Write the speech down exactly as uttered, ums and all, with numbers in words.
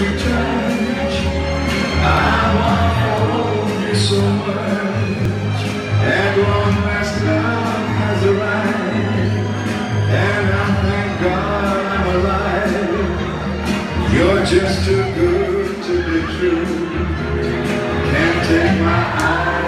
to touch. I want to hold you so much. At long last love has arrived, and I thank God I'm alive. You're just too good to be true. Can't take my eyes